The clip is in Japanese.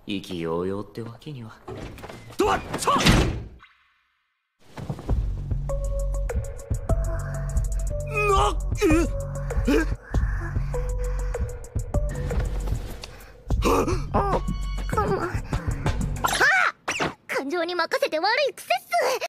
意気揚々ってわけには。 ドアッさな感情に任せて悪い癖っす。